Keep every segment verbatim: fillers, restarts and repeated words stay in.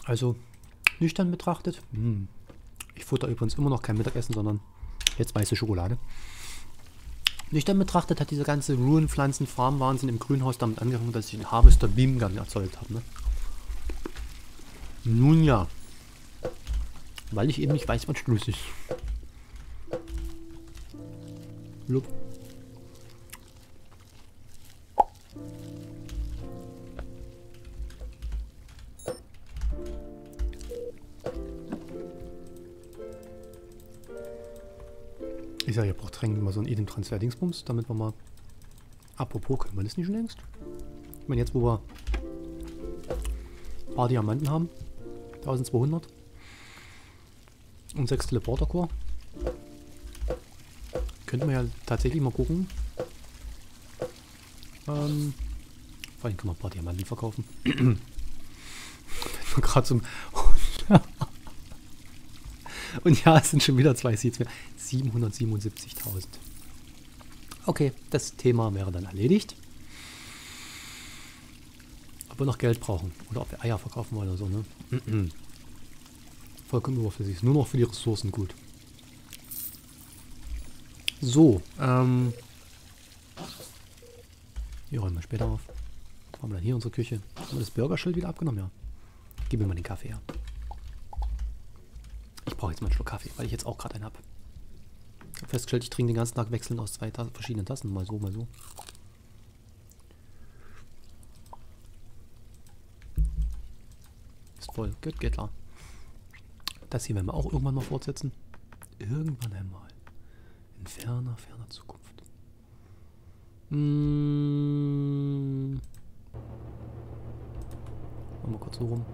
Also, nüchtern betrachtet. Hm. Ich futter übrigens immer noch kein Mittagessen, sondern jetzt weiße Schokolade. Nüchtern betrachtet hat diese ganze Ruhenpflanzen-Farm-Wahnsinn im Grünhaus damit angefangen, dass ich einen Harvester Beamgun erzeugt habe. Ne? Nun ja. Weil ich eben nicht weiß, was Schluss ist. Lup. Ich sage, ihr braucht dringend mal so ein Item-Transfer-Dingsbums, damit wir mal... Apropos, können wir das nicht schon längst? Ich meine, jetzt wo wir ein paar Diamanten haben, eintausendzweihundert und sechs Teleporter-Core, könnten wir ja tatsächlich mal gucken. Ähm, vor allem können wir ein paar Diamanten verkaufen. Wenn wir gerade zum... Und ja, es sind schon wieder zwei Seeds mehr. siebenhundertsiebenundsiebzigtausend. Okay, das Thema wäre dann erledigt. Ob wir noch Geld brauchen oder ob wir Eier verkaufen wollen oder so, ne? Vollkommen überflüssig. Ist nur noch für die Ressourcen gut. So, ähm... hier räumen wir später auf. Haben wir dann hier unsere Küche. Haben wir das Burgerschild wieder abgenommen? Ja. Gib mir mal den Kaffee her. Ich brauche jetzt mal einen Schluck Kaffee, weil ich jetzt auch gerade einen habe. Ich habe festgestellt, ich trinke den ganzen Tag wechselnd aus zwei Ta verschiedenen Tassen. Mal so, mal so. Ist voll. Gut, geht klar. Das hier werden wir auch irgendwann mal fortsetzen. Irgendwann einmal. In ferner, ferner Zukunft. Hm. Machen wir kurz so rum.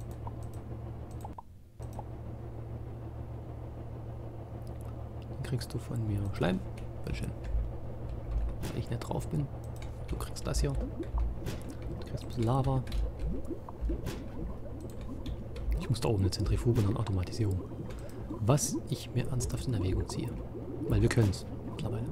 Kriegst du von mir Schleim. Bitteschön. Weil ich nicht drauf bin. Du kriegst das hier. Du kriegst ein bisschen Lava. Ich muss da oben eine Zentrifuge und eine Automatisierung. Was ich mir ernsthaft in Erwägung ziehe. Weil wir können es mittlerweile.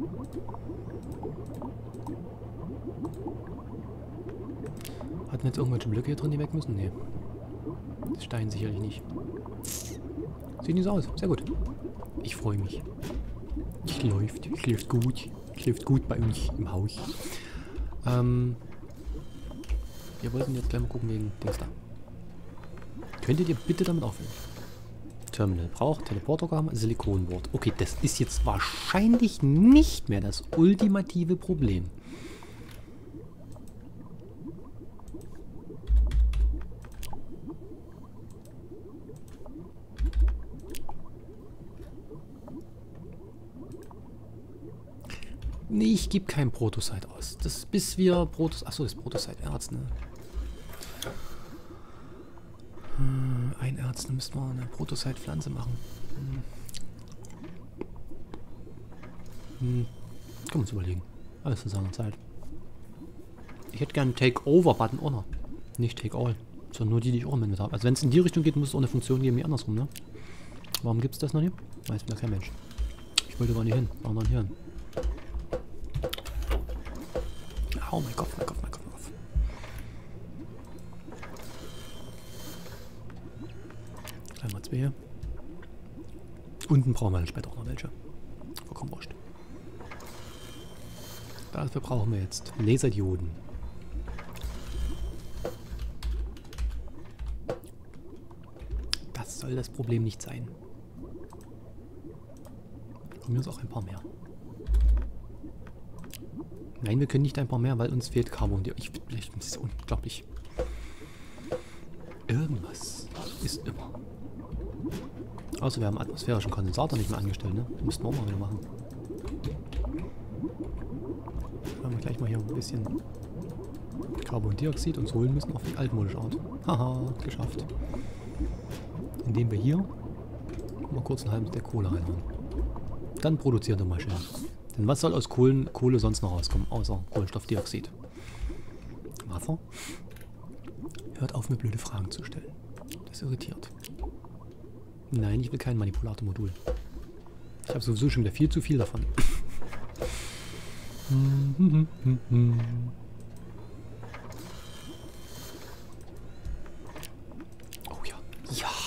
Hatten jetzt irgendwelche Blöcke hier drin, die weg müssen? Nee. Das Stein sicherlich nicht. Sieht nicht so aus. Sehr gut. Ich freue mich. Es läuft. Es läuft gut. Es läuft gut bei uns im Haus. Ähm, wir wollten jetzt gleich mal gucken wegen Dings da. Könntet ihr bitte damit aufhören? Terminal braucht Teleporter, Silikonboard. Okay, das ist jetzt wahrscheinlich nicht mehr das ultimative Problem. Nee, ich gebe kein Protosite aus. Das bis wir Protos... Achso, das Protosite-Erz, ne? Hm, ein Erz, dann müssten wir eine Protosite-Pflanze machen. Hm. Hm. Können wir uns überlegen. Alles zu seiner Zeit. Ich hätte gerne einen Take-Over-Button auch noch. Nicht Take-All. Sondern nur die, die ich auch mit habe. Also wenn es in die Richtung geht, muss es auch eine Funktion geben wie andersrum, ne? Warum gibt es das noch nicht? Weiß wieder kein Mensch. Ich wollte gar nicht hin. Warum noch nicht hin? Oh mein Gott, mein Gott, mein Gott, mein Gott. Gleich mal zwei hier. Unten brauchen wir dann später auch noch welche. Vollkommen wurscht. Dafür brauchen wir jetzt Laserdioden. Das soll das Problem nicht sein. Von mir ist auch ein paar mehr. Nein, wir können nicht ein paar mehr, weil uns fehlt Carbon. Ich, ich, das ist unglaublich. Irgendwas ist immer. Außer wir haben atmosphärischen Kondensator nicht mehr angestellt, ne? Das müssten wir auch mal wieder machen. Wenn wir gleich mal hier ein bisschen Carbondioxid uns holen müssen auf die altmodische Art. Haha, geschafft. Indem wir hier mal kurz einen halben Stack Kohle reinhauen. Dann produziert er mal schön. Denn was soll aus Kohlen, Kohle sonst noch rauskommen, außer Kohlenstoffdioxid? Wasser? Hört auf, mir blöde Fragen zu stellen. Das irritiert. Nein, ich will kein Manipulatormodul. Ich habe sowieso schon wieder viel zu viel davon. Oh ja. Ja.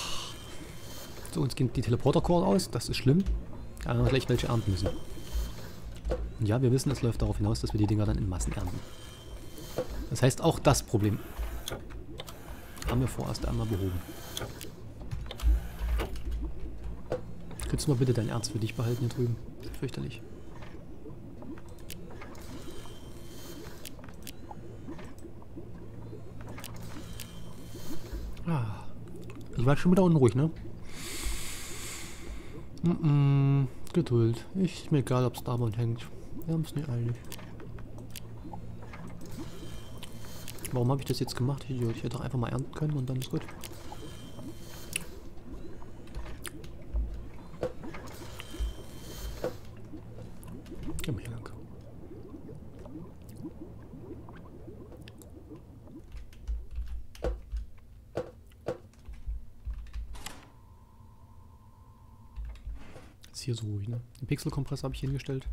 So, uns gehen die Teleporter-Core aus. Das ist schlimm. Da werden wir gleich welche ernten müssen. Und ja, wir wissen, es läuft darauf hinaus, dass wir die Dinger dann in Massen ernten. Das heißt, auch das Problem haben wir vorerst einmal behoben. Könntest du mal bitte dein Erz für dich behalten hier drüben? Das ist fürchterlich. Ah. Ich war schon wieder unruhig, ne? Mm -mm. Geduld. Ich, ist mir egal, ob Starbound hängt. Wir haben es nicht eilig. Warum habe ich das jetzt gemacht? Ich, ich hätte doch einfach mal ernten können und dann ist gut. Gehen wir hier lang. Ist hier so ruhig, ne? Den Pixelkompressor habe ich hingestellt.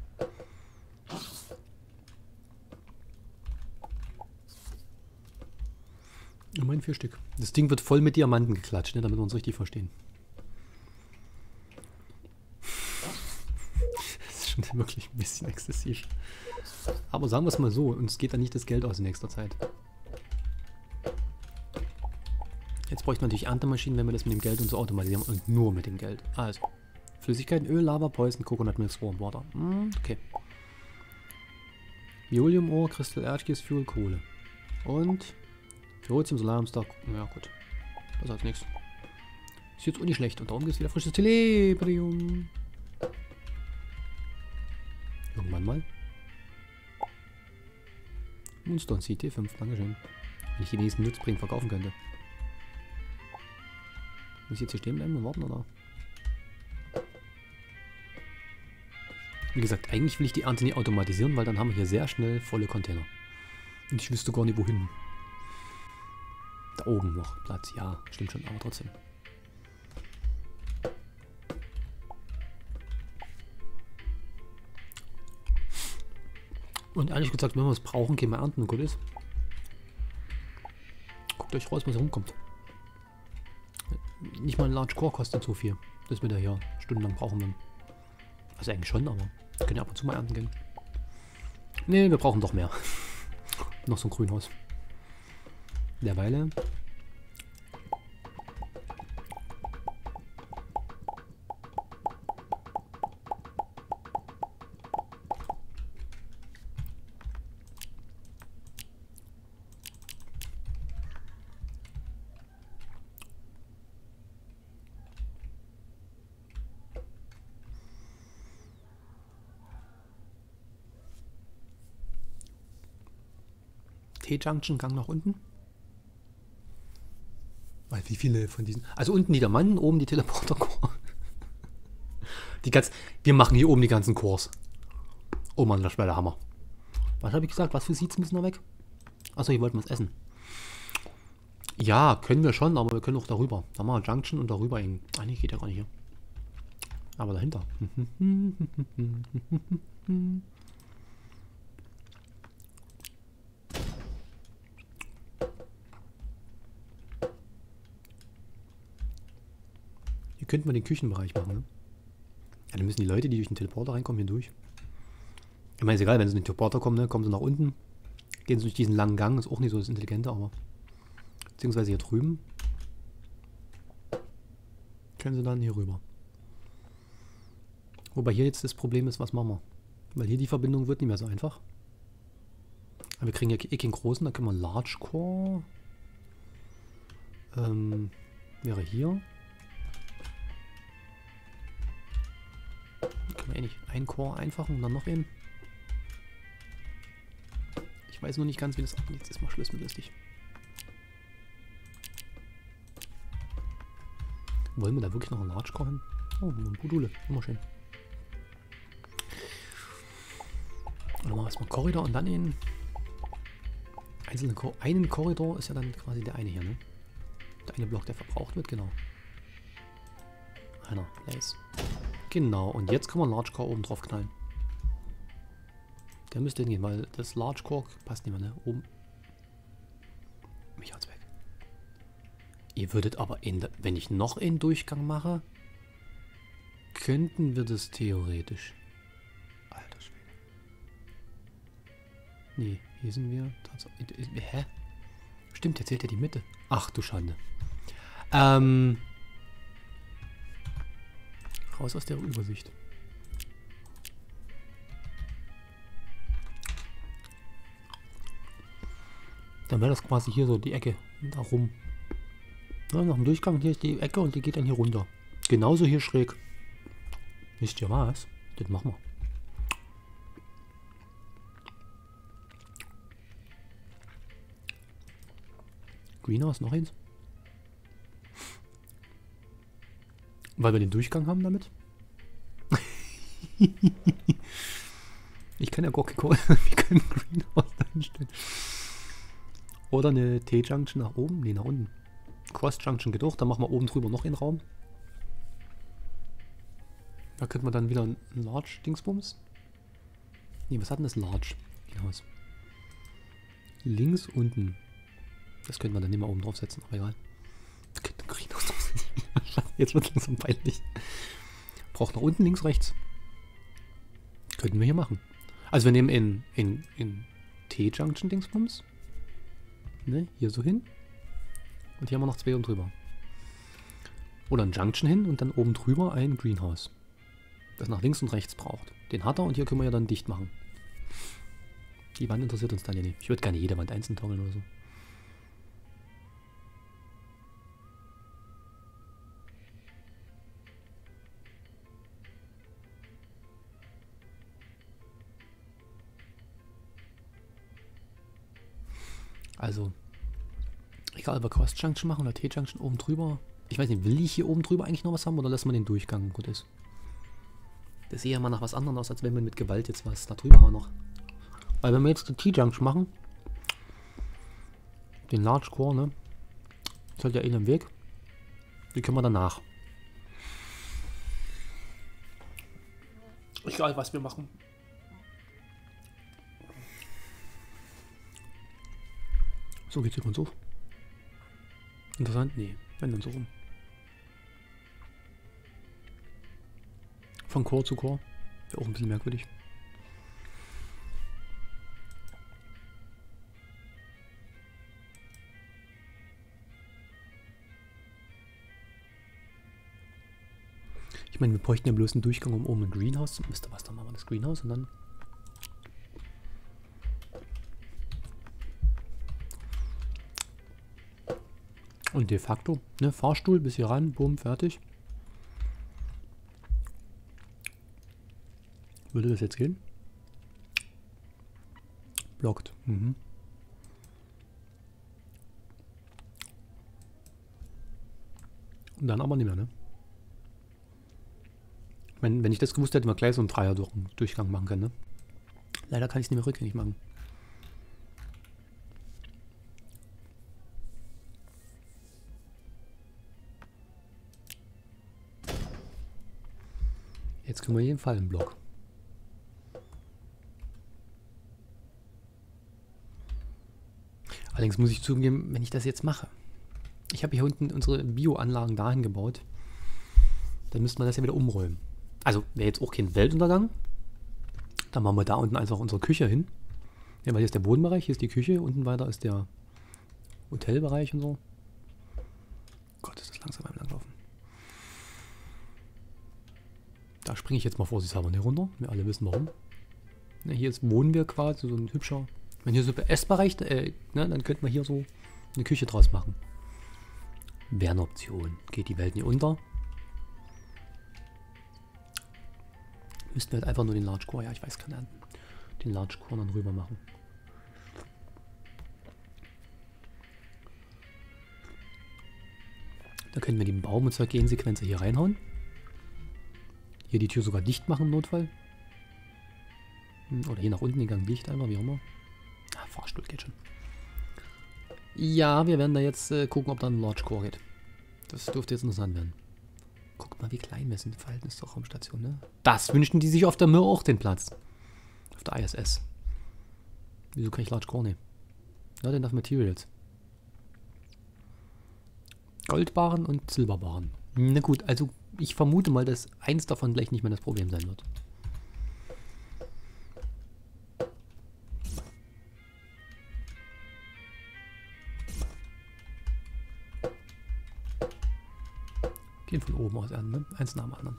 Immerhin vier Stück. Das Ding wird voll mit Diamanten geklatscht, ne, damit wir uns richtig verstehen. Das ist schon wirklich ein bisschen exzessiv. Aber sagen wir es mal so, uns geht da nicht das Geld aus in nächster Zeit. Jetzt bräuchten wir natürlich Erntemaschinen, wenn wir das mit dem Geld und so automatisieren und nur mit dem Geld. Also, Flüssigkeiten, Öl, Lava, Poison, Coconut Milk, Swarm Water. Hm, okay. Violium-Ohr, Crystal Erdkies, Fuel, Kohle. Und Ferrotium, Solarium-Star. Ja, gut. Das als nichts. Ist jetzt auch nicht schlecht. Und darum gibt es wieder frisches Telebrium. Irgendwann mal. Moonstone C T fünf, Dankeschön. Wenn ich die nächsten Nutzbringen verkaufen könnte. Muss ich jetzt hier stehen bleiben und warten, oder? Wie gesagt, eigentlich will ich die Ernte nicht automatisieren, weil dann haben wir hier sehr schnell volle Container. Und ich wüsste gar nicht wohin. Da oben noch Platz, ja, stimmt schon, aber trotzdem. Und ehrlich gesagt, wenn wir es brauchen, gehen wir ernten und gut ist. Guckt euch raus, was rumkommt. Nicht mal ein Large Core kostet so viel, dass wir da hier stundenlang brauchen werden. Also eigentlich schon, aber wir können ja ab und zu mal ernten gehen. Ne, wir brauchen doch mehr. Noch so ein Grünhaus. Derweile. T-Junction, Gang nach unten. Weil wie viele von diesen... Also unten die Diamanten, oben die Teleporter-Core. Die ganz... Wir machen hier oben die ganzen Cores. Oh Mann, das wäre der Hammer. Was habe ich gesagt? Was für Seeds müssen noch weg? Achso, hier wollten wir es essen. Ja, können wir schon, aber wir können auch darüber. Da machen wir Junction und darüber hängen. Ah nee, geht ja gar nicht hier. Aber dahinter. Hier könnten wir den Küchenbereich machen, ne? Ja, dann müssen die Leute, die durch den Teleporter reinkommen, hier durch. Ich meine, ist egal, wenn sie in den Teleporter kommen, ne, kommen sie nach unten. Gehen sie durch diesen langen Gang, ist auch nicht so das Intelligente, aber... Beziehungsweise hier drüben. Können sie dann hier rüber. Wobei hier jetzt das Problem ist, was machen wir? Weil hier die Verbindung wird nicht mehr so einfach. Aber wir kriegen ja eh keinen großen, da können wir Large Core. Ähm, wäre hier. Können wir eh nicht ein Core einfachen und dann noch einen. Ich weiß nur nicht ganz, wie das... Jetzt ist mal Schluss mit lustig. Wollen wir da wirklich noch einen Large Core haben? Oh, eine Module. Immer schön. Und dann machen wir erstmal einen Korridor und dann den einzelnen Kor einen Korridor ist ja dann quasi der eine hier, ne? Der eine Block, der verbraucht wird, genau. Einer, Place. Genau, und jetzt können wir einen Large Core oben drauf knallen. Der müsste hingehen, weil das Large Core passt nicht mehr, ne? Oben. Mich hat's weg. Ihr würdet aber, in der, wenn ich noch einen Durchgang mache, könnten wir das theoretisch. Alter Schwede. Nee, hier sind wir. Hä? Stimmt, jetzt zählt ja die Mitte. Ach du Schande. Ähm. Raus aus der Übersicht. Dann wäre das quasi hier so die Ecke. Da rum. Ja, nach dem Durchgang hier ist die Ecke und die geht dann hier runter. Genauso hier schräg. Wisst ihr was? Das machen wir. Greenhouse noch eins. Weil wir den Durchgang haben damit. Ich kann ja Coca-Cola. Wir können Greenhouse da hinstellen. Oder eine T-Junction nach oben. Nee, nach unten. Cross-Junction geht auch. Dann machen wir oben drüber noch einen Raum. Da könnte man dann wieder ein Large-Dingsbums. Nee, was hat denn das Large? Greenhouse. Links unten. Das könnte man dann nicht mehr oben draufsetzen, aber egal. Jetzt wird es langsam peinlich. Braucht nach unten, links, rechts. Könnten wir hier machen. Also wir nehmen in, in, in T-Junction-Dingsbums. Ne, hier so hin. Und hier haben wir noch zwei oben drüber. Oder ein Junction hin und dann oben drüber ein Greenhouse. Das nach links und rechts braucht. Den hat er und hier können wir ja dann dicht machen. Die Wand interessiert uns dann ja nicht. Ich würde gerne jede Wand einzeln toggeln oder so. Also, egal ob wir Cross-Junction machen oder T-Junction oben drüber. Ich weiß nicht, will ich hier oben drüber eigentlich noch was haben oder lassen wir den Durchgang gut ist? Das sieht ja mal nach was anderem aus, als wenn wir mit Gewalt jetzt was da drüber haben noch. Weil wenn wir jetzt die T-Junction machen, den Large Core, ne? Das hat ja eh im Weg. Die können wir danach. Egal was wir machen. So geht's übrigens auf. Interessant? Nee, wenn dann so rum. Von Core zu Core. Wäre auch ein bisschen merkwürdig. Ich meine, wir bräuchten ja bloß einen Durchgang um oben ein Greenhouse. Wisst ihr was, dann machen wir das Greenhouse und dann... Und de facto, ne, Fahrstuhl bis hier ran, bumm, fertig. Würde das jetzt gehen? Blockt. Mhm. Und dann aber nicht mehr, ne? Wenn, wenn ich das gewusst hätte, hätten wir gleich so einen Dreier durch, Durchgang machen können, ne? Leider kann ich es nicht mehr rückgängig machen. Jetzt können wir jeden Fall einen Block. Allerdings muss ich zugeben, wenn ich das jetzt mache. Ich habe hier unten unsere Bio-Anlagen dahin gebaut. Dann müsste man das ja wieder umräumen. Also wäre jetzt auch kein Weltuntergang. Dann machen wir da unten einfach unsere Küche hin. Ja, weil hier ist der Bodenbereich, hier ist die Küche, unten weiter ist der Hotelbereich und so. Gott, ist das langsam beim Langlaufen. Da springe ich jetzt mal vorsichtshalber nicht runter. Wir alle wissen warum. Ja, hier ist, wohnen wir quasi, so ein hübscher. Wenn hier so ein Essbereich, äh, ne, dann könnten wir hier so eine Küche draus machen. Wäre eine Option. Geht die Welt nicht unter. Müssten wir halt einfach nur den Large Core, ja, ich weiß keine Ahnung, den Large Core dann rüber machen. Da können wir den Baum und zur Gensequenzer hier reinhauen. Hier die Tür sogar dicht machen im Notfall. Oder hier nach unten den Gang dicht einfach, wie auch immer. Ah, Fahrstuhl geht schon. Ja, wir werden da jetzt äh, gucken, ob da ein Large Core geht. Das dürfte jetzt interessant werden. Guckt mal, wie klein wir sind im Verhältnis zur Raumstation, ne? Das wünschen die sich auf der Mir auch den Platz. Auf der I S S. Wieso kann ich Large Core nehmen? Ja, denn das Materials. Goldbarren und Silberbarren. Na gut, also ich vermute mal, dass eins davon gleich nicht mehr das Problem sein wird. Gehen von oben aus an, ne? Eins nach dem anderen.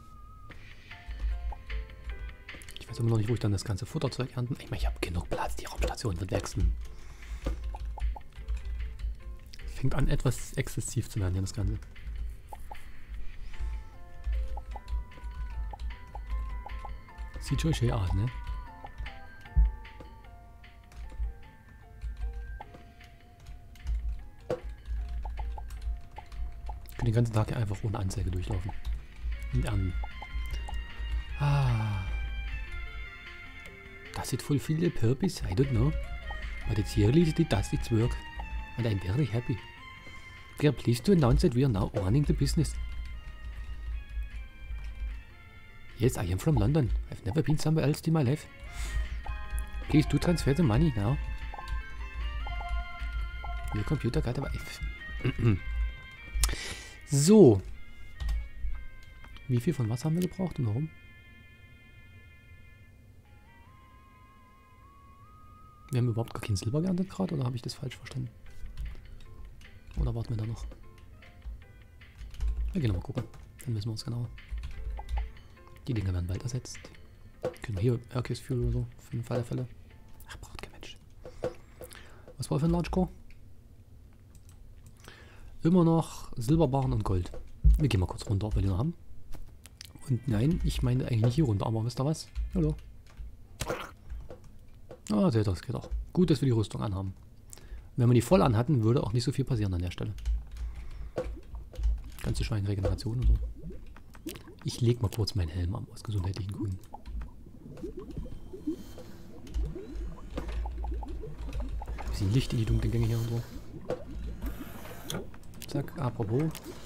Ich weiß immer noch nicht, wo ich dann das ganze Futterzeug ernten. Ich meine, ich habe genug Platz, die Raumstation wird wachsen. Fängt an, etwas exzessiv zu werden hier, das Ganze. Sieht schon schön aus, ne? Ich kann den ganzen Tag hier einfach ohne Anzeige durchlaufen. Und ernten. Ah. Does it fulfill the purpose? I don't know. But it's really it does its work. And I'm very happy. We are pleased to announce that we are now owning the business. Yes, I am from London. I've never been somewhere else in my life. Please do transfer the money now. Your computer got a wife. So. Wie viel von was haben wir gebraucht und warum? Wir haben überhaupt gar kein Silber geerntet gerade, oder habe ich das falsch verstanden? Oder warten wir da noch? Wir gehen nochmal gucken. Dann wissen wir uns genauer. Die Dinge werden bald ersetzt. Können wir hier Hercules Fuel oder so, für den Fall der Fälle. Ach, braucht kein Mensch. Was war für ein Large Core? Immer noch Silberbarren und Gold. Wir gehen mal kurz runter, ob wir die noch haben. Und nein, ich meine eigentlich nicht hier runter, aber wisst ihr was? Hallo. Ah, seht ihr, das geht auch. Gut, dass wir die Rüstung anhaben. Wenn wir die voll anhatten, würde auch nicht so viel passieren an der Stelle. Ganze Schweinregeneration und so. Ich leg mal kurz meinen Helm an, aus gesundheitlichen Gründen. Bisschen Licht in die dunklen Gänge hier und so. Zack, apropos.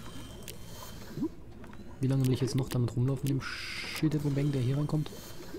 Wie lange will ich jetzt noch damit rumlaufen, dem Schilderbomben, der hier reinkommt?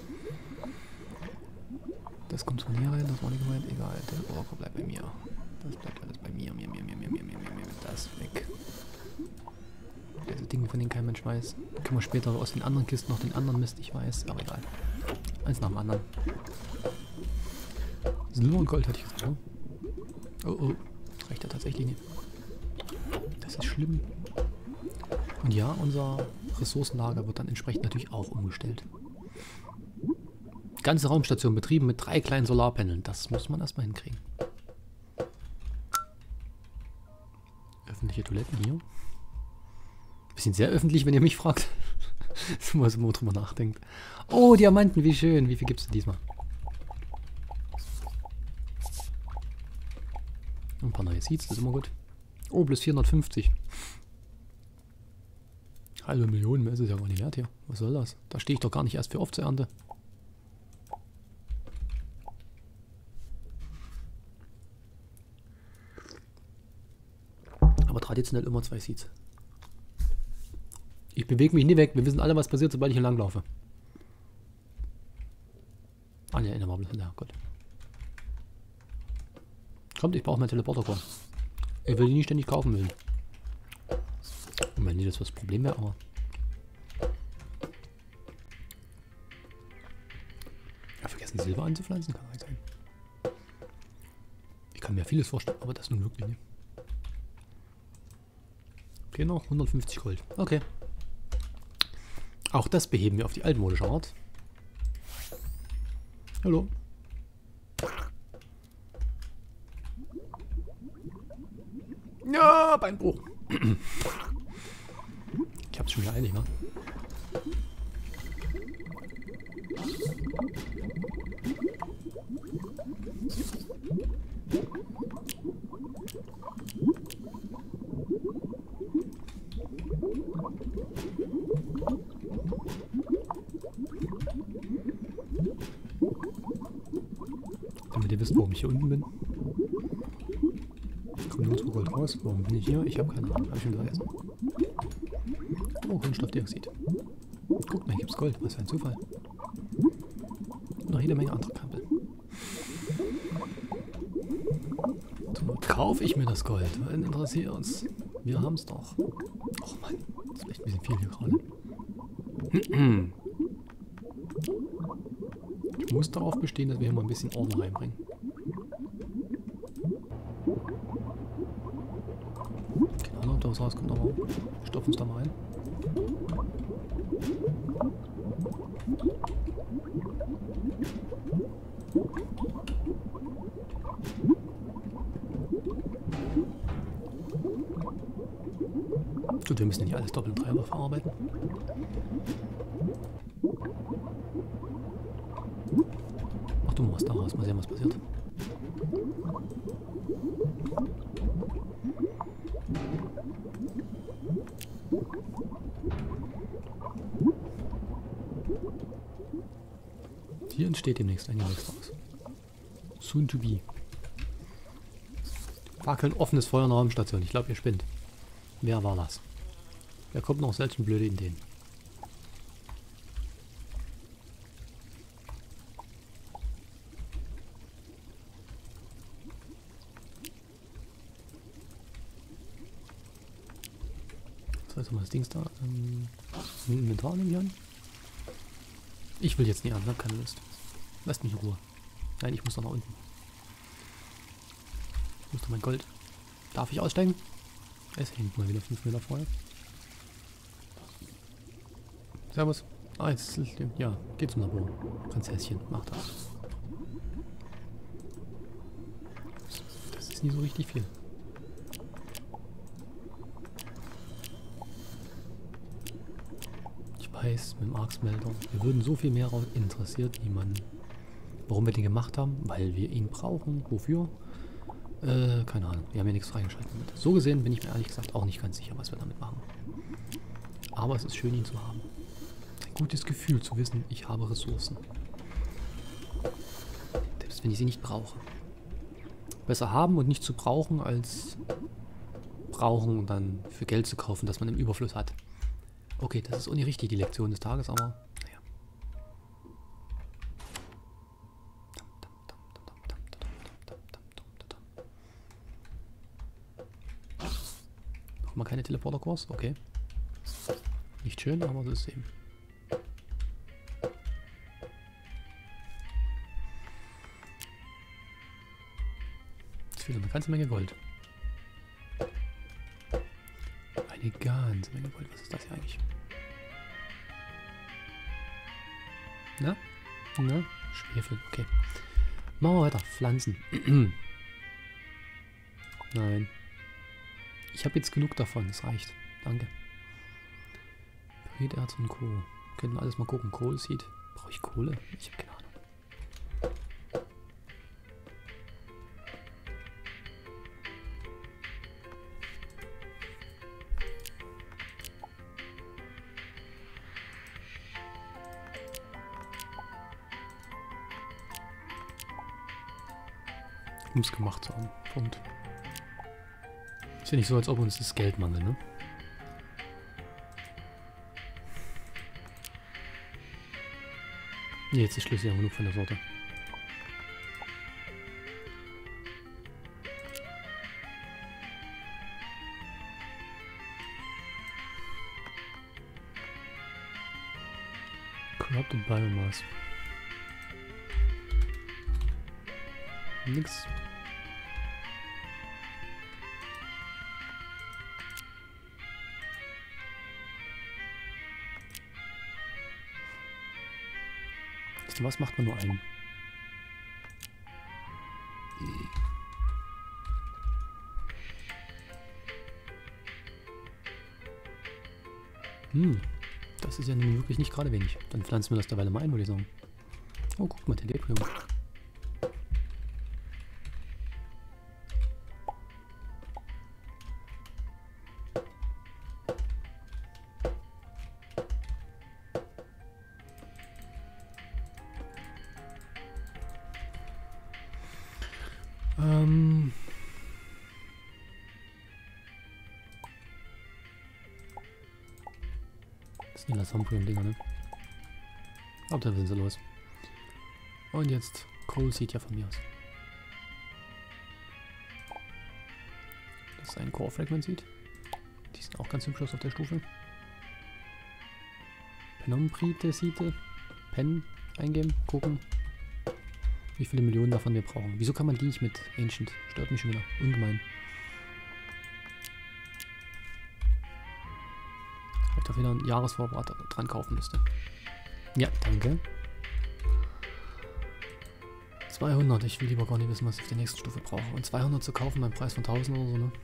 Das kommt von hier rein, das war nicht gemeint. Egal, der Orko bleibt bei mir. Das bleibt alles bei mir, mir, mir, mir, mir, mir, mir, mir, mir. Das weg. Also Dinge, von denen kein Mensch weiß. Können wir später aus den anderen Kisten noch den anderen Mist, ich weiß, aber egal. Eins nach dem anderen. Silber und Gold hatte ich gesagt, ne? Oh oh, das reicht ja tatsächlich nicht. Das ist schlimm. Und ja, unser Ressourcenlager wird dann entsprechend natürlich auch umgestellt. Ganze Raumstation betrieben mit drei kleinen Solarpaneln. Das muss man erstmal hinkriegen. Öffentliche Toiletten hier. Bisschen sehr öffentlich, wenn ihr mich fragt. So was immer drüber nachdenkt. Oh, Diamanten, wie schön. Wie viel gibt es denn diesmal? Ein paar neue Seeds, das ist immer gut. Oh, plus vierhundertfünfzig. Halbe Million, mehr ist es ja gar nicht wert hier. Was soll das? Da stehe ich doch gar nicht erst für auf zur Ernte. Aber traditionell immer zwei Seeds. Ich bewege mich nie weg. Wir wissen alle, was passiert, sobald ich hier lang laufe. Ah ne, der war bloß. Ja, gut. Kommt, ich brauche meinen Teleporter-Core. Ich will die nicht ständig kaufen müssen. Ich meine nicht, dass das Problem wäre, aber... Ja, vergessen Silber anzupflanzen, kann nicht sein. Ich kann mir vieles vorstellen, aber das nun wirklich nicht. Genau, hundertfünfzig Gold. Okay. Auch das beheben wir auf die altmodische Art. Hallo. Ja, Beinbruch. Ich hab's schon wieder eilig, ne? Damit ihr wisst, warum ich hier unten bin. Kommt nirgendwo Gold raus. Warum bin ich hier? Ich habe keine Ahnung. Habe ich schon vergessen. Oh, Kohlenstoffdioxid. Guck mal, hier gibt's Gold. Was für ein Zufall. Und noch jede Menge andere Kampel. So, kaufe ich mir das Gold. Wen interessiert uns? Wir haben's doch. Oh Mann. Das ist echt ein bisschen viel hier gerade. Ich muss darauf bestehen, dass wir hier mal ein bisschen Ordnung reinbringen. Keine Ahnung, ob da was rauskommt, aber stopfen es da mal rein. Gut, wir müssen nicht alles doppelt und dreifach verarbeiten. Ach, du machst daraus. Mal sehen, was passiert. Hier entsteht demnächst ein Gewächshaus. Soon to be. Fackeln, offenes Feuer in der Raumstation. Ich glaube, ihr spinnt. Wer war das? Wer kommt noch auf solchen blöde Ideen? So, jetzt haben wir das Dings da. Ähm, Inventar nehme ich an. Ich will jetzt nicht an, ich habe keine Lust. Lasst mich in Ruhe. Nein, ich muss doch nach unten. Ich muss doch mein Gold. Darf ich aussteigen? Es hängt mal wieder fünf Meter vorher. Servus. Ah, jetzt, ja, geht zum Labor. Prinzesschen, mach das. Das ist nie so richtig viel. Ich weiß, mit dem Arx-Melder. Wir würden so viel mehr interessiert niemanden. Warum wir den gemacht haben? Weil wir ihn brauchen. Wofür? Äh, keine Ahnung. Wir haben ja nichts freigeschaltet damit. So gesehen bin ich mir ehrlich gesagt auch nicht ganz sicher, was wir damit machen. Aber es ist schön, ihn zu haben. Ein gutes Gefühl zu wissen, ich habe Ressourcen. Selbst wenn ich sie nicht brauche. Besser haben und nicht zu brauchen, als brauchen und dann für Geld zu kaufen, das man im Überfluss hat. Okay, das ist auch nicht richtig die Lektion des Tages, aber naja. Mal keine Teleporter-Kurs, okay. Nicht schön, aber das ist eben. Jetzt fehlt eine ganze Menge Gold. Eine ganze Menge Gold. Was ist das hier eigentlich? Na? Na? Schwefel, okay. Machen wir weiter. Pflanzen. Nein. Ich habe jetzt genug davon, das reicht. Danke. Erz und Co. Können wir alles mal gucken. Kohl sieht. Brauche ich Kohle? Ich habe keine Ahnung. Um es gemacht zu haben. Punkt. Ist ja nicht so, als ob uns das Geld mangelt, ne? Nee, jetzt ist Schluss, ja genug von der Sorte. Corrupted Biomass. Nix. Was macht man nur einen? Hm, das ist ja nun wirklich nicht gerade wenig. Dann pflanzen wir das derweil mal ein, würde ich sagen. Oh, guck mal, Teleprium. Ähm... Das sind die Lassamprium-Dinger, ne? Aber da sind sie los. Und jetzt Coal sieht ja von mir aus. Das ist ein Core-Fragment sieht. Die sind auch ganz hübsch aus auf der Stufe. Penombrite, Siete, Pen eingeben, gucken, wie viele Millionen davon wir brauchen. Wieso kann man die nicht mit Ancient? Stört mich schon wieder. Ungemein. Weil ich doch wieder einen Jahresvorrat dran kaufen müsste. Ja, danke. zweihundert. Ich will lieber gar nicht wissen, was ich auf der nächsten Stufe brauche. Und zweihundert zu kaufen beim Preis von tausend oder so, ne?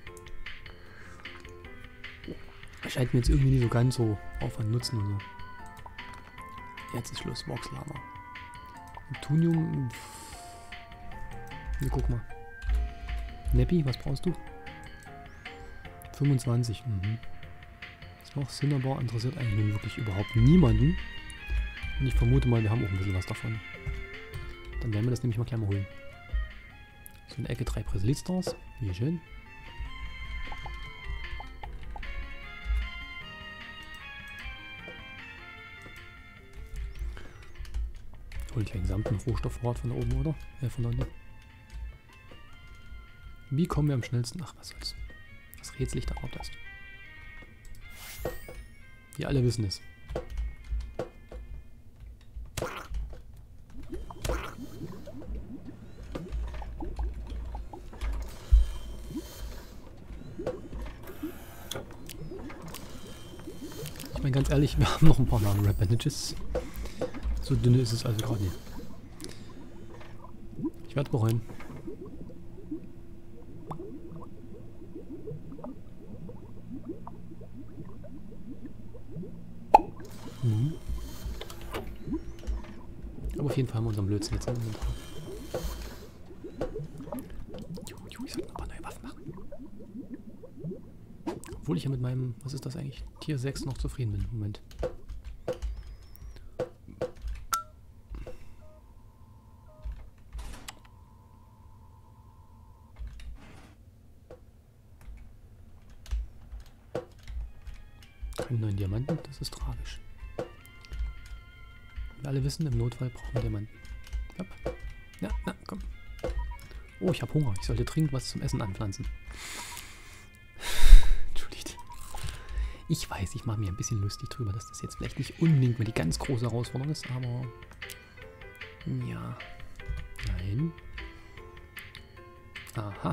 Scheint mir jetzt irgendwie nicht so ganz so Aufwand nutzen und so. Jetzt ist Schluss. Voxlama. Neptunium. Ne, guck mal. Neppi, was brauchst du? fünfundzwanzig. Mhm. Was noch? Cinnabar interessiert eigentlich nun wirklich überhaupt niemanden. Und ich vermute mal, wir haben auch ein bisschen was davon. Dann werden wir das nämlich mal gleich mal holen. So eine Ecke drei Preselitstars. Wie schön. Hol ich den gesamten Rohstoffvorrat von da oben, oder? Ja, von da unten. Wie kommen wir am schnellsten? Ach, was soll's. Was rätsel ich da überhaupt erst? Wir alle wissen es. Ich meine ganz ehrlich, wir haben noch ein paar Nano-Rap-Bandages. So dünne ist es also gerade nicht. Ich werde bereuen. Mhm. Aber auf jeden Fall haben wir unseren Blödsinn jetzt im Inventar. Ich sollte noch ein paar neue Waffen machen. Obwohl ich ja mit meinem, was ist das eigentlich, Tier sechs noch zufrieden bin. Moment. Keinen neuen Diamanten, das ist tragisch. Wir alle wissen, im Notfall brauchen wir Diamanten. Ja, ja, na, komm. Oh, ich habe Hunger. Ich sollte dringend was zum Essen anpflanzen. Entschuldigt. Ich weiß, ich mache mir ein bisschen lustig drüber, dass das jetzt vielleicht nicht unbedingt mal die ganz große Herausforderung ist, aber... Ja. Nein. Aha.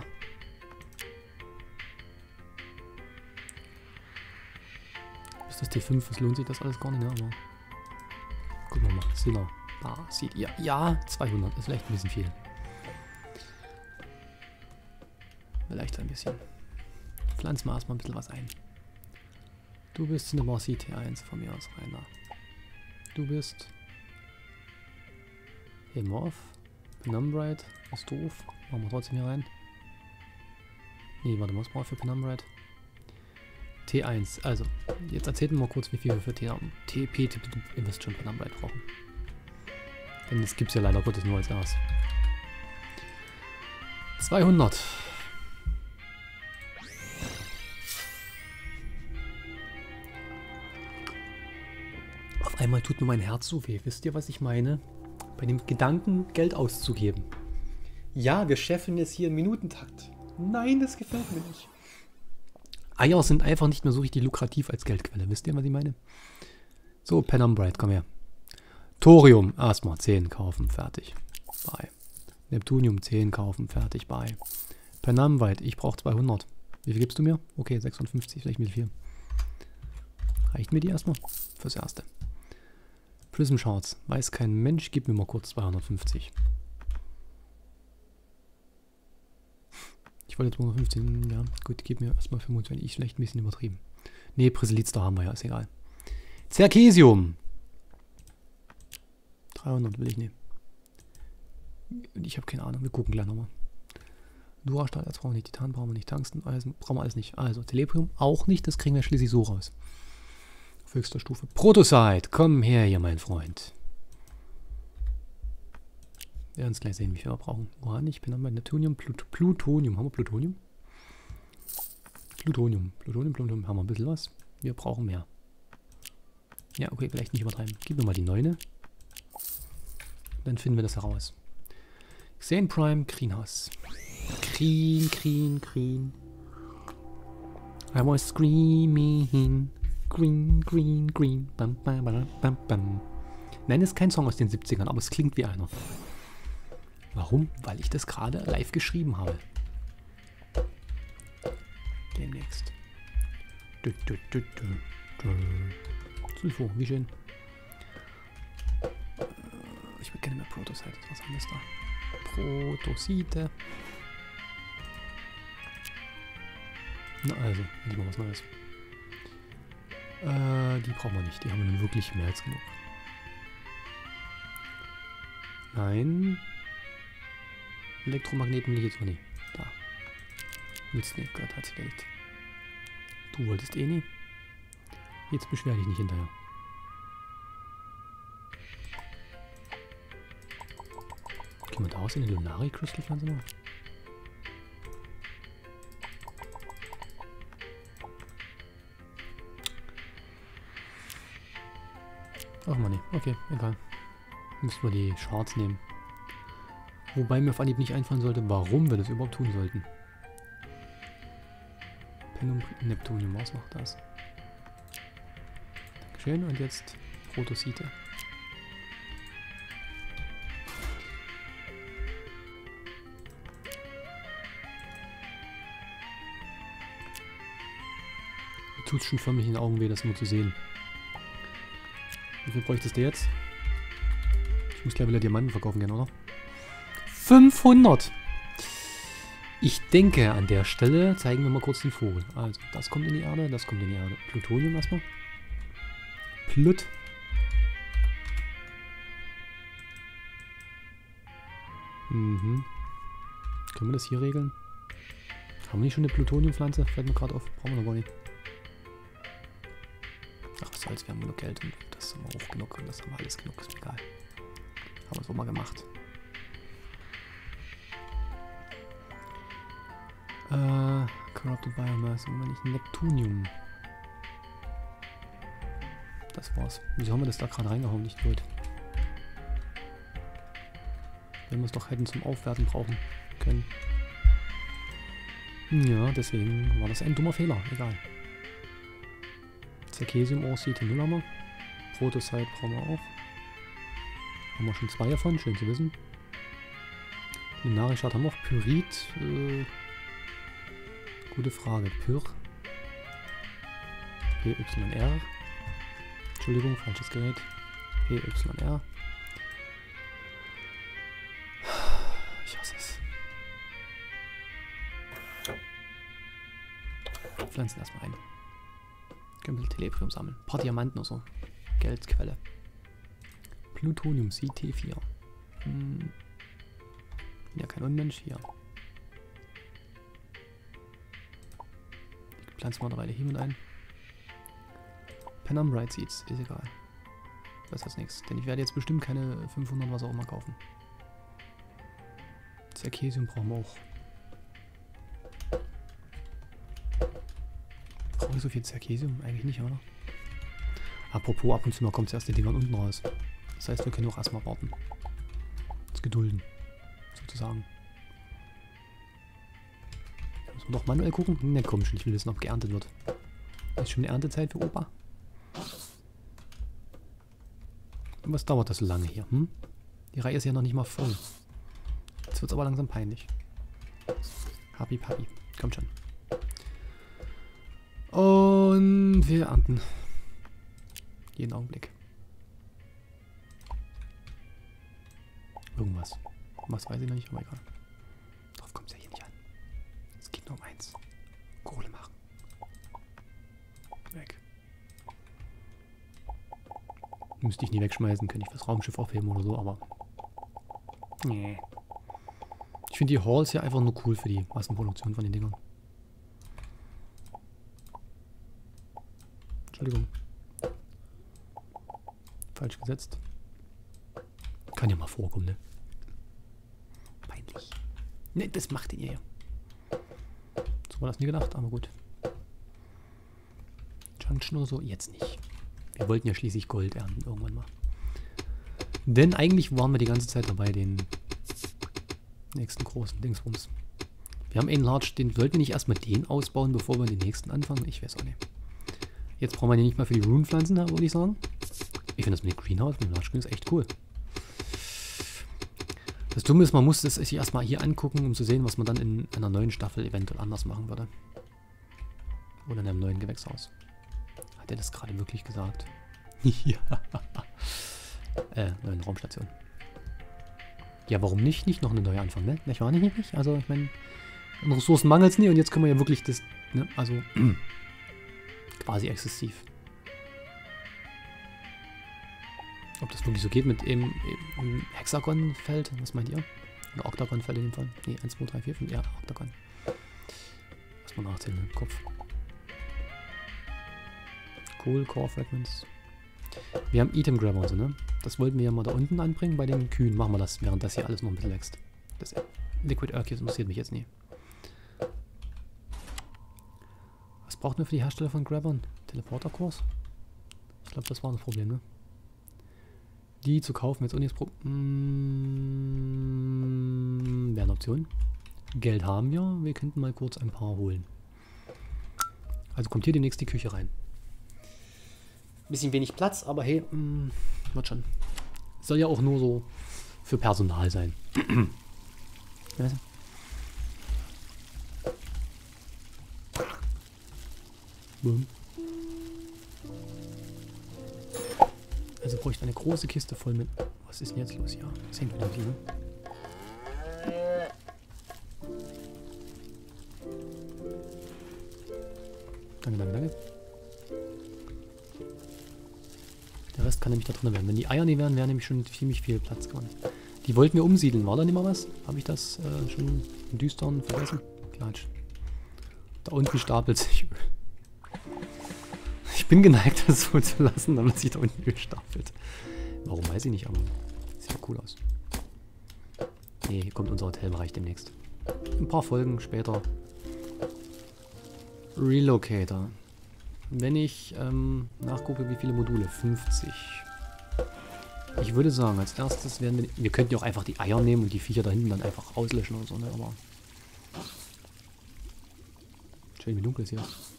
Ist das T fünf? Es lohnt sich das alles gar nicht, ne? Aber... Gucken wir mal. Sinner. Ah, sieht ihr. Ja, zweihundert. Ist vielleicht ein bisschen viel. Vielleicht ein bisschen. Pflanzen wir erstmal ein bisschen was ein. Du bist eine Marcy T eins von mir aus, Rainer. Du bist... Heben wir auf. Penumbrite. Ist doof. Machen wir trotzdem hier rein. Nee, warte mal, was brauchen wir für Penumbrite? T eins. Also, jetzt erzählt mir mal kurz, wie viel wir für T P, ihr wisst schon, Penumbrite brauchen. Denn das gibt es ja leider Gottes nur als erstes. zweihundert. Auf einmal tut mir mein Herz so weh. Wisst ihr, was ich meine? Bei dem Gedanken, Geld auszugeben. Ja, wir scheffeln jetzt hier im Minutentakt. Nein, das gefällt mir nicht. Eier sind einfach nicht mehr so richtig lukrativ als Geldquelle. Wisst ihr, was ich meine? So, Penumbrite, komm her. Thorium, erstmal zehn kaufen, fertig. Bye. Neptunium zehn kaufen, fertig, bye. Penumbrite, ich brauche zweihundert. Wie viel gibst du mir? Okay, sechsundfünfzig, vielleicht mit vier. Reicht mir die erstmal? Fürs Erste. Prism Shards, weiß kein Mensch, gib mir mal kurz zweihundertfünfzig. Ich wollte zweihundertfünfzehn, ja, gut, gib mir erstmal fünfundzwanzig, ich vielleicht ein bisschen übertrieben. Ne, Preselitster haben wir ja, ist egal. Zerkesium. dreihundert will ich nehmen. Ich habe keine Ahnung, wir gucken gleich nochmal. Durastahl, als brauchen wir nicht, Titan brauchen wir nicht, Tungsten, Eisen brauchen wir alles nicht. Also, Teleprium auch nicht, das kriegen wir schließlich so raus. Auf höchster Stufe. Protocyte, komm her hier, mein Freund. Wir werden es gleich sehen, wie viel wir brauchen. Uran, ich bin dann bei Neptunium, Plut Plutonium. Haben wir Plutonium? Plutonium, Plutonium, Plutonium. Haben wir ein bisschen was? Wir brauchen mehr. Ja, okay, vielleicht nicht übertreiben. Gib mir mal die neune. Dann finden wir das heraus. Xane Prime, Greenhouse. Green, green, green. I was screaming. green, green, green. Bam, bam, bam, bam, bam. Nein, das ist kein Song aus den siebzigern, aber es klingt wie einer. Warum? Weil ich das gerade live geschrieben habe. Demnächst. Du, du, du, du, du. Sulfur, wie schön. Ich will keine mehr Protosite. Was haben wir da? Protosite. Na also, lieber was Neues. Äh, die brauchen wir nicht. Die haben wir nun wirklich mehr als genug. Nein. Elektromagneten will ich jetzt noch nicht. Da. Willst nicht. Gott hat's erledigt. Du wolltest eh nie. Jetzt beschwer dich nicht hinterher. Gehen wir daraus in eine Lunari-Crystal-Pflanze noch? Ach man, nee. Okay, egal. Müssen wir die Shards nehmen. Wobei mir auf Anhieb nicht einfallen sollte, warum wir das überhaupt tun sollten. Penum Neptunium, was macht das? Dankeschön, und jetzt Protosite. Mir tut es schon förmlich in den Augen weh, das nur zu sehen. Wie viel bräuchtest du jetzt? Ich muss gleich wieder Diamanten verkaufen gehen, oder? fünfhundert! Ich denke, an der Stelle zeigen wir mal kurz den Vogel. Also, das kommt in die Erde, das kommt in die Erde. Plutonium erstmal. Plut. Mhm. Können wir das hier regeln? Haben wir nicht schon eine Plutoniumpflanze? Fällt mir gerade auf. Brauchen wir noch gar nicht. Ach, was soll's, wir haben genug Geld und das ist immer hoch genug und das haben wir alles genug, ist mir egal. Haben wir es auch mal gemacht. Äh, Corrupted Biomass, und wenn nicht Neptunium. Das war's. Wieso haben wir das da gerade reingehauen? Nicht blöd. Wenn wir es doch hätten zum Aufwerten brauchen können. Ja, deswegen war das ein dummer Fehler. Egal. Zircesium, Orsite, null haben wir. Protosite brauchen wir auch. Haben wir schon zwei davon, schön zu wissen. Lunari-Shard haben wir auch. Pyrit. Äh, gute Frage. Pyr. P Y R. Entschuldigung, falsches Gerät. P Y R. Ich hasse es. Pflanzen erstmal ein. Können wir Teleprium sammeln. Ein paar Diamanten oder so. Geldquelle. Plutonium, C T vier. Hm. Ja, kein Unmensch hier. Die pflanzen wir eine Weile hier mit ein. Penumbrite Seeds, ist egal. Das ist nichts, denn ich werde jetzt bestimmt keine fünfhundert was auch immer kaufen. Zircesium brauchen wir auch. Brauche ich so viel Zircesium? Eigentlich nicht, oder? Apropos, ab und zu mal kommt es erst die Dinger unten raus. Das heißt, wir können auch erstmal warten. Uns gedulden. Sozusagen. Müssen wir doch manuell gucken? Ne, komm schon, ich will wissen, ob geerntet wird. Ist schon eine Erntezeit für Opa? Und was dauert das so lange hier? Hm? Die Reihe ist ja noch nicht mal voll. Jetzt wird es aber langsam peinlich. Happy, happy. Kommt schon. Und wir ernten. Jeden Augenblick. Irgendwas. Was weiß ich noch nicht, aber egal. Darauf kommt es ja hier nicht an. Es geht nur um eins. Kohle machen. Weg. Müsste ich nie wegschmeißen, könnte ich fürs Raumschiff aufheben oder so, aber... Nee. Ich finde die Halls ja einfach nur cool für die Massenproduktion von den Dingern. Entschuldigung. Falsch gesetzt. Kann ja mal vorkommen, ne? Peinlich. Ne, das macht ihr ja. So war das nie gedacht, aber gut. Junction oder so, jetzt nicht. Wir wollten ja schließlich Gold ernten irgendwann mal. Denn eigentlich waren wir die ganze Zeit dabei, den nächsten großen Dingsbums. Wir haben einen Large, den wollten wir nicht erstmal den ausbauen, bevor wir den nächsten anfangen. Ich weiß auch nicht. Jetzt brauchen wir die nicht mal für die Rune-Pflanzen, würde ich sagen. Ich finde das mit dem Greenhouse, mit dem Large Green ist echt cool. Das Dumme ist, man muss das sich erstmal hier angucken, um zu sehen, was man dann in einer neuen Staffel eventuell anders machen würde. Oder in einem neuen Gewächshaus. Hat er das gerade wirklich gesagt? Ja. Äh, neuen Raumstation. Ja, warum nicht? Nicht noch eine neue anfangen, ne? Ich war nicht, nicht. Also, ich meine, an Ressourcen mangelt es nie und jetzt können wir ja wirklich das, ne? Also, quasi exzessiv. Ob das wirklich so geht mit dem, dem Hexagon-Feld? Was meint ihr? Oder Oktagon-Feld in dem Fall? Ne, eins, zwei, drei, vier, fünf, ja, Oktagon. Lass mal nachzählen im Kopf. Cool, Core Fragments. Wir haben Item Grabber und so, ne? Das wollten wir ja mal da unten anbringen bei den Kühen. Machen wir das, während das hier alles noch ein bisschen wächst. Das Liquid Earth interessiert mich jetzt nie. Was braucht man für die Hersteller von Grabbern? Teleporter-Kurs? Ich glaube, das war das Problem, ne? Die zu kaufen jetzt auch nichts. Mm, wäre eine Option. Geld haben wir. Wir könnten mal kurz ein paar holen. Also kommt hier demnächst die Küche rein. Bisschen wenig Platz, aber hey, mh, wird schon. Soll ja auch nur so für Personal sein. Weißt du? Boom. Also bräuchte eine große Kiste voll mit... Was ist denn jetzt los? Ja, das hängt wieder hier. Ne? Danke, danke, danke. Der Rest kann nämlich da drin werden. Wenn die Eier nicht wären, wäre nämlich schon ziemlich viel Platz gewonnen. Die wollten wir umsiedeln. War da nicht mal was? Habe ich das äh, schon im Düstern vergessen? Klatsch. Da unten stapelt sich Öl. Ich bin geneigt, das so zu lassen, damit sich da unten Öl stapelt. Warum, weiß ich nicht, aber sieht ja cool aus. Ne, hier kommt unser Hotelbereich demnächst. Ein paar Folgen später. Relocator. Wenn ich ähm, nachgucke, wie viele Module? fünfzig. Ich würde sagen, als erstes werden wir... Wir könnten ja auch einfach die Eier nehmen und die Viecher da hinten dann einfach auslöschen oder so, ne? Aber... Schön, wie dunkel es hier ist.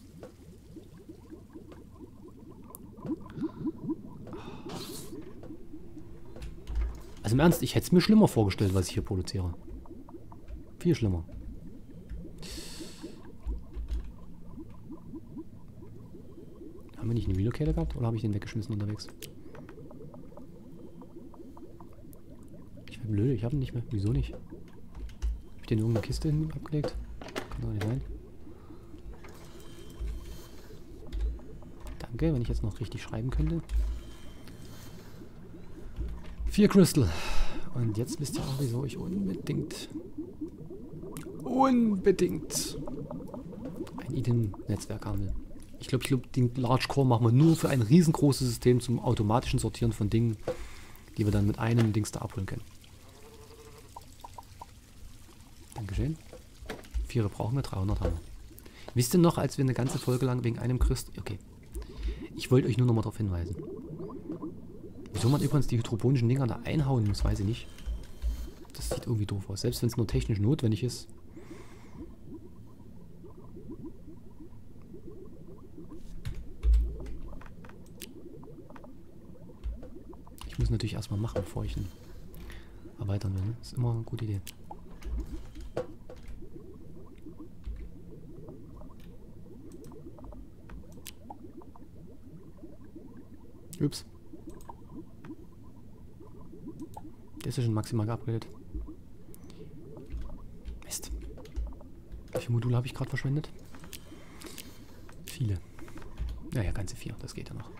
Also im Ernst, ich hätte es mir schlimmer vorgestellt, was ich hier produziere. Viel schlimmer. Haben wir nicht einen Relocator gehabt oder habe ich den weggeschmissen unterwegs? Ich bin blöd, ich habe ihn nicht mehr. Wieso nicht? Habe ich den in irgendeine Kiste hin abgelegt? Kann doch nicht sein. Danke, wenn ich jetzt noch richtig schreiben könnte. Vier Crystal. Und jetzt wisst ihr auch, wieso ich unbedingt unbedingt ein Item-Netzwerk haben will. Ich glaube, ich glaub, den Large Core machen wir nur für ein riesengroßes System zum automatischen Sortieren von Dingen, die wir dann mit einem Dings da abholen können. Dankeschön. Viere brauchen wir, dreihundert haben wir. Wisst ihr noch, als wir eine ganze Folge lang wegen einem Christ... Okay. Ich wollte euch nur noch mal darauf hinweisen. Wieso man übrigens die hydroponischen Dinger da einhauen muss, weiß ich nicht. Das sieht irgendwie doof aus. Selbst wenn es nur technisch notwendig ist. Ich muss natürlich erstmal machen, bevor ich ihn erweitern will. Ne? Das ist immer eine gute Idee. Ups. Der ist ja schon maximal geupgradet. Mist. Wie viele Module habe ich gerade verschwendet? Viele. Naja, ganze vier. Das geht ja noch.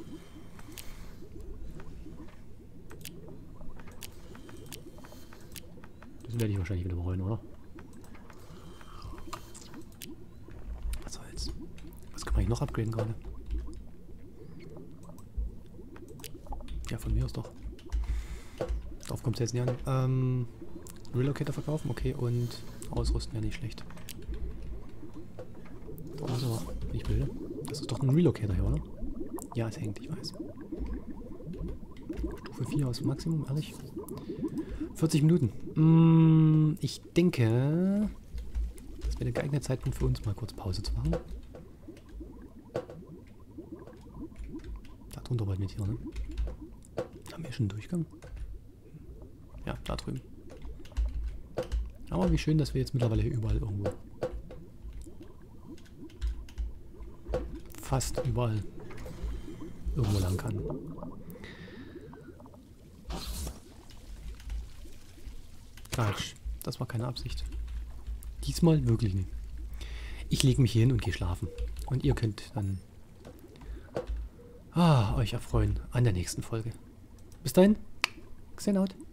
Das werde ich wahrscheinlich wieder bereuen, oder? Was soll's? Was kann man hier noch upgraden gerade? Ja, von mir aus doch. Darauf kommt es jetzt nicht an. Ähm, Relocator verkaufen, okay, und ausrüsten wäre nicht schlecht. Also, ich will. Das ist doch ein Relocator hier, oder? Ja, es hängt, ich weiß. Stufe vier aus Maximum, ehrlich. vierzig Minuten. Mm, ich denke, das wäre der geeignete Zeitpunkt für uns, mal kurz Pause zu machen. drunter wollten wir jetzt hier, ne? Haben wir schon einen Durchgang? Ja, da drüben. Aber wie schön, dass wir jetzt mittlerweile hier überall irgendwo... fast überall irgendwo lang kann. Quatsch, das war keine Absicht. Diesmal wirklich nicht. Ich lege mich hier hin und gehe schlafen. Und ihr könnt dann ah, euch erfreuen an der nächsten Folge. Bis dahin, Xenout.